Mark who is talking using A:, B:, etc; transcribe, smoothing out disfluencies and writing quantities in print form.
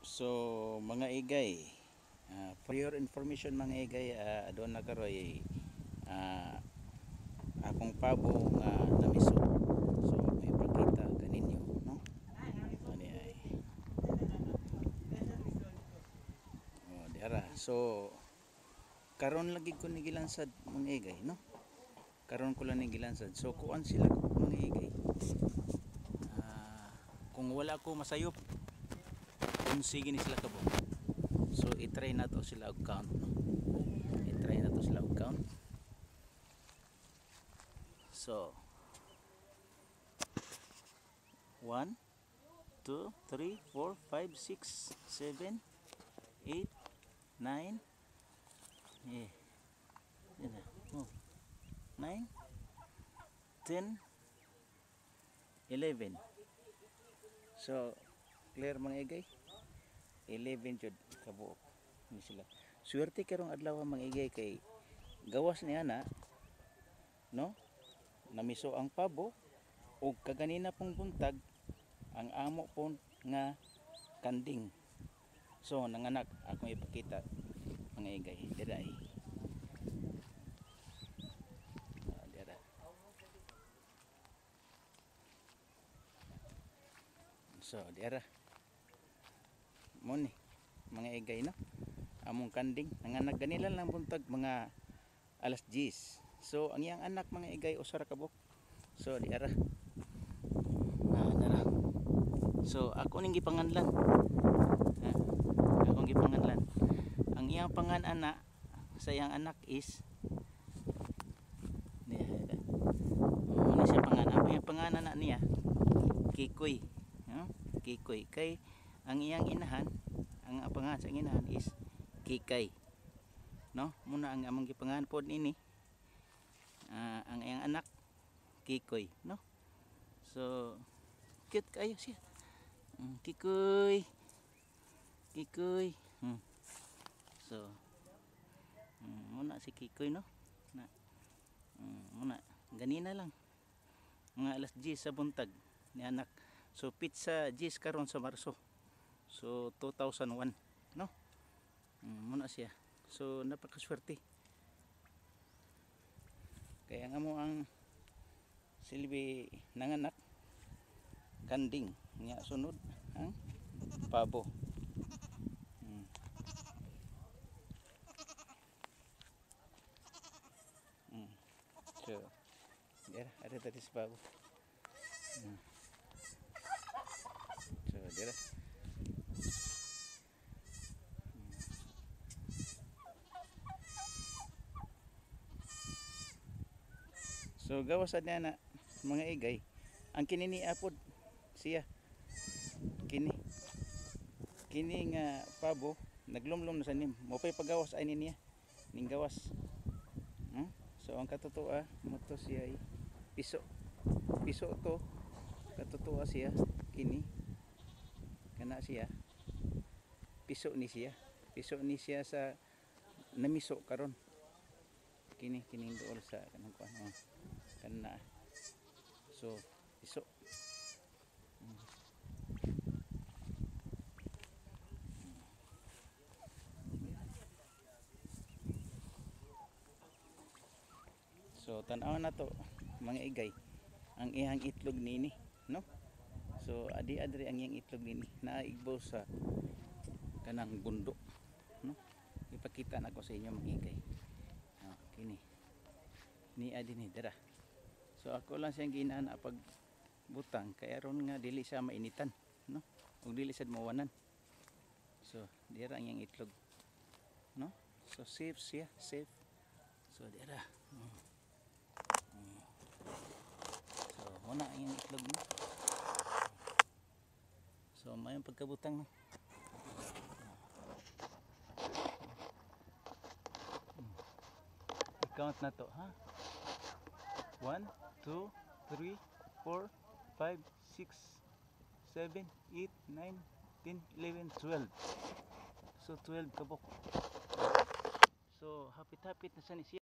A: So mga igay, for your information mga igay, doon na karoy akong pabo nga namiso. So may pakita kaninyo, no? Ani ay. Diara. So karon lagi ko ni gilansad mga igay, no? Karon ko lang ni gilansad. So kuan sila mga igay. Kung wala ko masayop, sige ni sila kabo. So i-try na to sila og count, no? I-try na to sila og count. So 1 2 3 4 5 6 7 8 9 9 10 11. So clear mga igay, 11 jud kabuok ni sila. Swerte karong adlaw mga igay kay gawas niya na, no? Namiso ang pabo ug kaganina pong buntag ang amo pon nga kanding. So nanganak ako ipakita mga igay dira ay. Dira. So dira mo ni mga igay, no? Among kanding nanganak ganila lang buntag mga alas 10. So ang iyang anak mga igay usara kabuk. So diara. Dara. So ako ning gipanganlan. Akong gipanganlan. Ang iyang pangan-ana sa iyang anak is ano siya pangan? Ang iyang pangan-ana niya Kikoy. Kikoy kay ang iyang inahan, ang pangalan sa inahan is Kikay, no? Muna ang among gipangalan pod nini ang iyang anak Kikoy, no? So cute kayo siya. Kikoy Kikoy. So muna si Kikoy, no? Muna ganina lang mga alas 10 sa buntag ni anak. So pizza 10 karon sa Marso. So 2001, no? Muna siya. So napakaswerte. Kaya nga mo ang silbi nanganak kanding nya sunod ang pabo. So dira ada tadi si pabo. So dira. So gawasad niya na mga igay ang kinini apod siya kini nga pabo naglumlum na sa nim mo pay pagawas ay niya ning gawas. So ang katutuo mo to siya ay piso to, katutuo siya kini kana siya piso ni siya sa namiso karon kining dool sa kanang kuan kana. So piso. So tan-aw na to mga igay ang iyang itlog nini, no? So adi ang iyang itlog nini naigbo sa kanang bundok, no? Ipakita na ko sa inyo mga igay. Kini ni adi ni dira. So ako lang siyang ginana pag butang kaya ron nga dili siya mainitan, no? Ug dili sad mawanan. So dira ang iyang itlog, no? So safe siya, safe. So dira. So muna ang iyang itlog, no? So mayong pagkabutang, no? I-count na to, ha? 1 2 3 4 5 6 7 8 9 10 11 12. So 12 kabok. So hapit-hapit na sa ni siya.